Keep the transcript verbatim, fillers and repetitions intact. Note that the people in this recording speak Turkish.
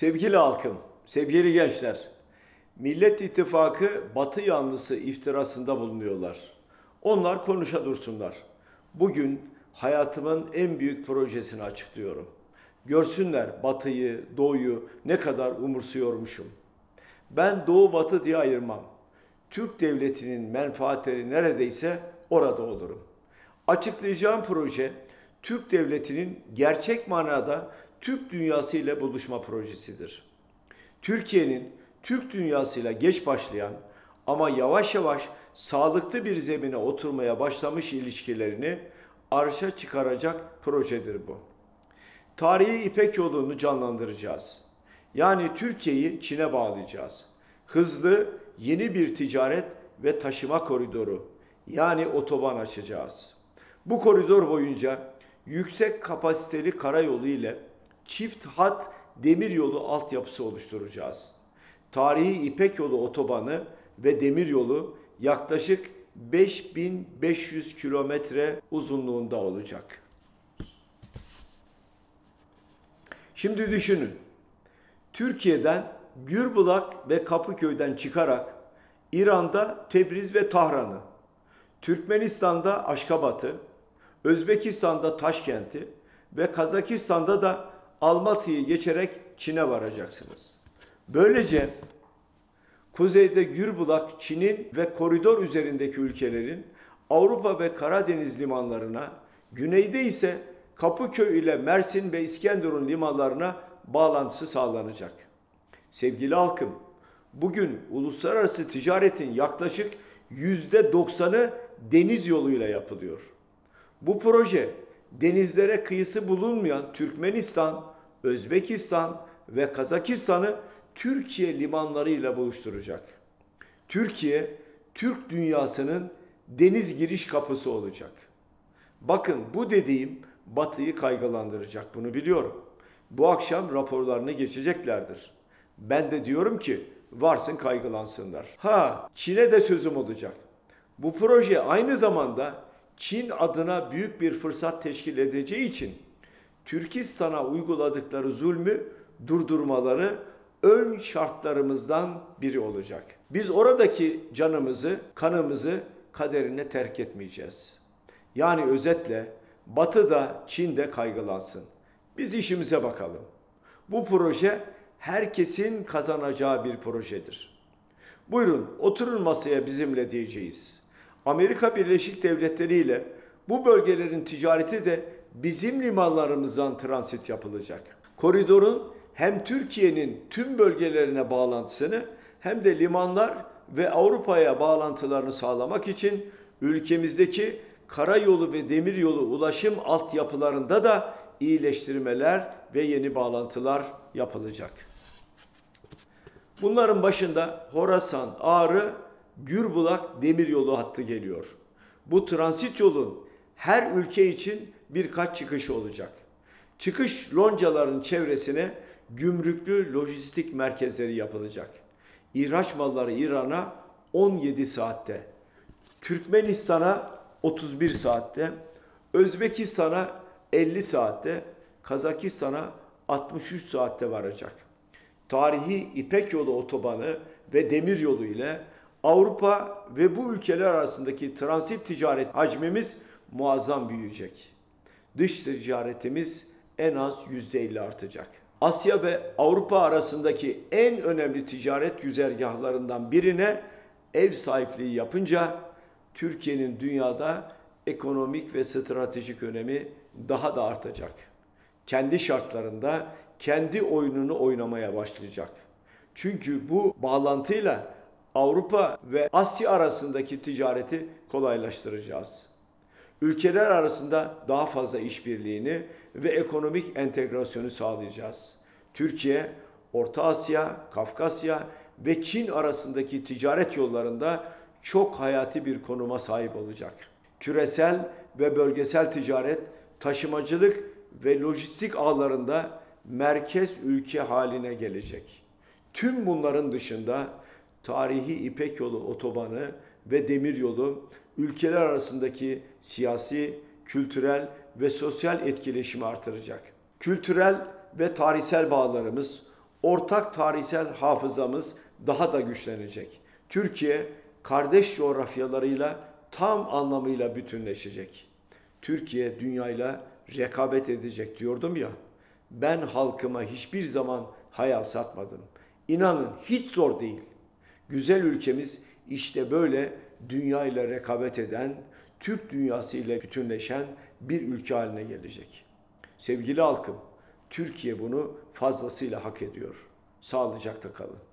Sevgili halkım, sevgili gençler, Millet İttifakı Batı yanlısı iftirasında bulunuyorlar. Onlar konuşa dursunlar. Bugün hayatımın en büyük projesini açıklıyorum. Görsünler Batı'yı, Doğu'yu ne kadar umursuyormuşum. Ben Doğu Batı diye ayırmam. Türk devletinin menfaatleri neredeyse orada olurum. Açıklayacağım proje, Türk devletinin gerçek manada Türk dünyası ile buluşma projesidir. Türkiye'nin Türk dünyasıyla geç başlayan ama yavaş yavaş sağlıklı bir zemine oturmaya başlamış ilişkilerini arşa çıkaracak projedir bu. Tarihi İpek yolunu canlandıracağız. Yani Türkiye'yi Çin'e bağlayacağız. Hızlı, yeni bir ticaret ve taşıma koridoru, yani otoban açacağız. Bu koridor boyunca yüksek kapasiteli karayolu ile çift hat demiryolu altyapısı oluşturacağız. Tarihi İpek Yolu otobanı ve demiryolu yaklaşık beş bin beş yüz kilometre uzunluğunda olacak. Şimdi düşünün. Türkiye'den Gürbulak ve Kapıköy'den çıkarak İran'da Tebriz ve Tahran'ı, Türkmenistan'da Aşkabat'ı, Özbekistan'da Taşkent'i ve Kazakistan'da da Almatı'yı geçerek Çin'e varacaksınız. Böylece kuzeyde Gürbulak, Çin'in ve koridor üzerindeki ülkelerin Avrupa ve Karadeniz limanlarına, güneyde ise Kapıköy ile Mersin ve İskenderun limanlarına bağlantısı sağlanacak. Sevgili halkım, bugün uluslararası ticaretin yaklaşık yüzde doksanı deniz yoluyla yapılıyor. Bu proje denizlere kıyısı bulunmayan Türkmenistan, Özbekistan ve Kazakistan'ı Türkiye limanlarıyla buluşturacak. Türkiye, Türk dünyasının deniz giriş kapısı olacak. Bakın bu dediğim Batı'yı kaygılandıracak, bunu biliyorum. Bu akşam raporlarını geçeceklerdir. Ben de diyorum ki varsın kaygılansınlar. Ha, Çin'e de sözüm olacak. Bu proje aynı zamanda Çin adına büyük bir fırsat teşkil edeceği için Türkistan'a uyguladıkları zulmü durdurmaları ön şartlarımızdan biri olacak. Biz oradaki canımızı, kanımızı kaderine terk etmeyeceğiz. Yani özetle Batı da Çin de kaygılansın. Biz işimize bakalım. Bu proje herkesin kazanacağı bir projedir. Buyurun oturun masaya bizimle diyeceğiz. Amerika Birleşik Devletleri ile bu bölgelerin ticareti de bizim limanlarımızdan transit yapılacak. Koridorun hem Türkiye'nin tüm bölgelerine bağlantısını hem de limanlar ve Avrupa'ya bağlantılarını sağlamak için ülkemizdeki karayolu ve demiryolu ulaşım altyapılarında da iyileştirmeler ve yeni bağlantılar yapılacak. Bunların başında Horasan, Ağrı, Gürbulak demiryolu hattı geliyor. Bu transit yolun her ülke için birkaç çıkışı olacak. Çıkış loncaların çevresine gümrüklü lojistik merkezleri yapılacak. İhraç malları İran'a on yedi saatte, Türkmenistan'a otuz bir saatte, Özbekistan'a elli saatte, Kazakistan'a altmış üç saatte varacak. Tarihi İpek Yolu otobanı ve demiryolu ile Avrupa ve bu ülkeler arasındaki transit ticaret hacmimiz muazzam büyüyecek. Dış ticaretimiz en az yüzde elli artacak. Asya ve Avrupa arasındaki en önemli ticaret güzergahlarından birine ev sahipliği yapınca Türkiye'nin dünyada ekonomik ve stratejik önemi daha da artacak. Kendi şartlarında kendi oyununu oynamaya başlayacak. Çünkü bu bağlantıyla Avrupa ve Asya arasındaki ticareti kolaylaştıracağız. Ülkeler arasında daha fazla işbirliğini ve ekonomik entegrasyonu sağlayacağız. Türkiye, Orta Asya, Kafkasya ve Çin arasındaki ticaret yollarında çok hayati bir konuma sahip olacak. Küresel ve bölgesel ticaret, taşımacılık ve lojistik ağlarında merkez ülke haline gelecek. Tüm bunların dışında tarihi İpek Yolu otobanı ve demiryolu ülkeler arasındaki siyasi, kültürel ve sosyal etkileşimi artıracak. Kültürel ve tarihsel bağlarımız Ortak tarihsel hafızamız daha da güçlenecek. Türkiye kardeş coğrafyalarıyla tam anlamıyla bütünleşecek. Türkiye dünyayla rekabet edecek diyordum ya. Ben halkıma hiçbir zaman hayal satmadım. İnanın hiç zor değil. Güzel ülkemiz işte böyle dünyayla rekabet eden, Türk dünyasıyla bütünleşen bir ülke haline gelecek. Sevgili halkım, Türkiye bunu fazlasıyla hak ediyor. Sağlıcakla kalın.